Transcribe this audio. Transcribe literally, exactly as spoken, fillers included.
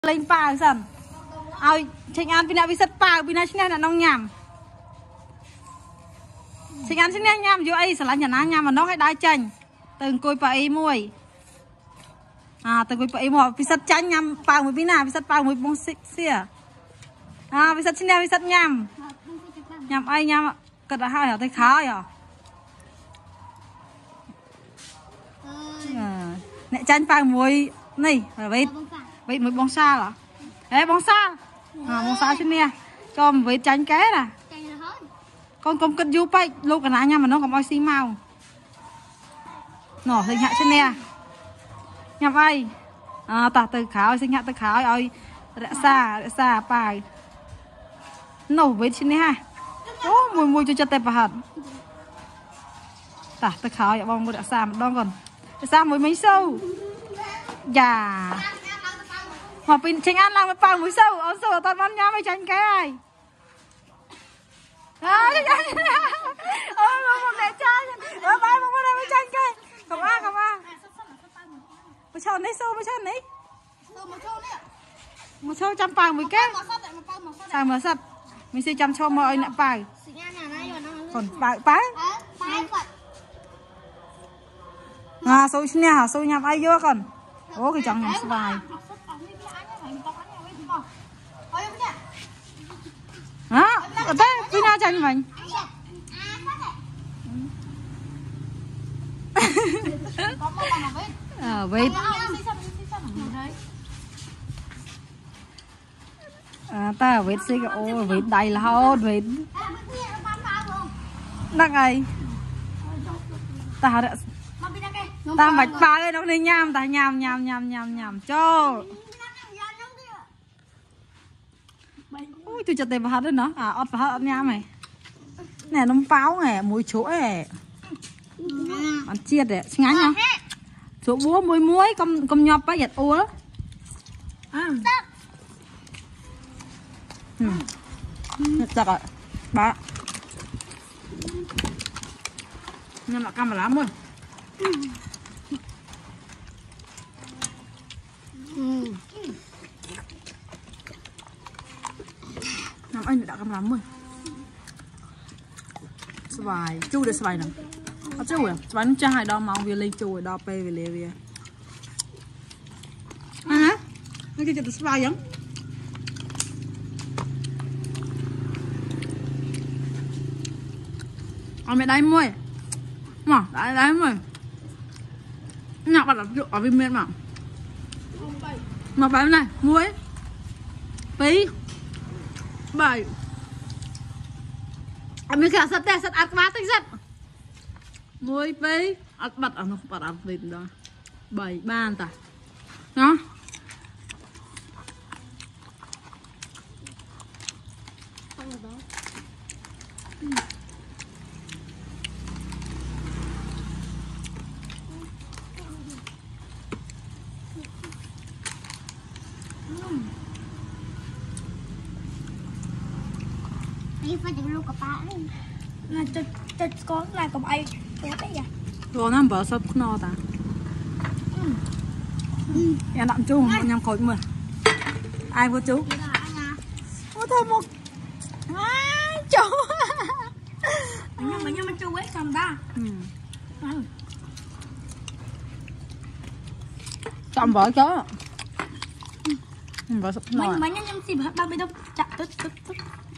lên pa dần ai tranh ăn pina vi sắt pa pina chinh là nông nhảm tranh ăn chinh nhảm vô ai sẽ là nhà ná nhảm mà nó hay đai chanh từng côi pa ấy muôi à từng côi pa ấy muôi vi sắt chanh nhảm pa muôi pina vi sắt pa muôi bông xia à vi sắt chinh vi sắt nhảm nhảm ai nhảm cật là hai hả tay khá hả nè chanh pa muôi này vậy vậy mới bông sa hả đấy bông sa à bông sa trên nè cho với tránh ké nè con con cất du bay lúc cả nha mà nó còn oi xi màu nỏ hình hạ trên nè nhập ai à ta từ khảo sinh hạ từ khảo oi đã xa đã xa bài nổ với trên nè ha ô mùi mùi cho cho tép vào hẳn ta từ khảo vậy bông mùi đã xa một đòn còn xa mùi mấy sâu dạ mà pin tranh ăn làm một bao mũi sâu ở sâu toàn ăn nhau mới tranh cái ai à ôi một mẹ trai ở bay một bên đây mới tranh cái không a không a một chọn đấy sâu một chọn đấy một sâu trăm bao mũi cái sao mà sập mình sẽ chăm cho mọi nè bài còn bài bài à sâu nè sâu nhầm ai vô còn ô cái chọn nhầm bài hả? Ở đây Vina tranh mình. À vậy. À ta vậy xí cái ô vậy đầy là hốt vậy. Đắc ai? Ta đã ta mạch ba cái nó đi nham ta nham nham nham nham nham cho. Ui tôi chặt tay vào hạt đấy nó à ọt vào hạt nha mày nè nấm pháo này muối chỗ này ăn chiết đấy ngán nhau chỗ búa muối muối con con nhọp bá giật ô đó chặt rồi bà nhưng mà cam mà lắm rồi làm anh đã cầm lắm rồi xoài chu để xoài nè có chu à xoài nó cho hai đo màu về lên chu đo pe về lề về à hả nó kia chụp xoài giống ở mẹ đây muôi mà đấy đấy muôi nhạc bạn đặt ở bên miền mà mà bài này muối tí bảy anh mới cả sắt tè sắt ăn quá tinh sắt muối pí ăn bật ở nó bật ăn vịt đó bảy ba ta đó phải được luôn cả ba là cho cho con là cùng ai có đấy à rồi nó bảo sắp no ta em đặng chung nhằm khối mười ai vô chú ô thôi một chú nhưng mà nhưng mà chú ấy xong ta chọn vợ chó vợ sắp no mấy mấy nhân nhân xịp ba mươi đâu chặt tức tức tức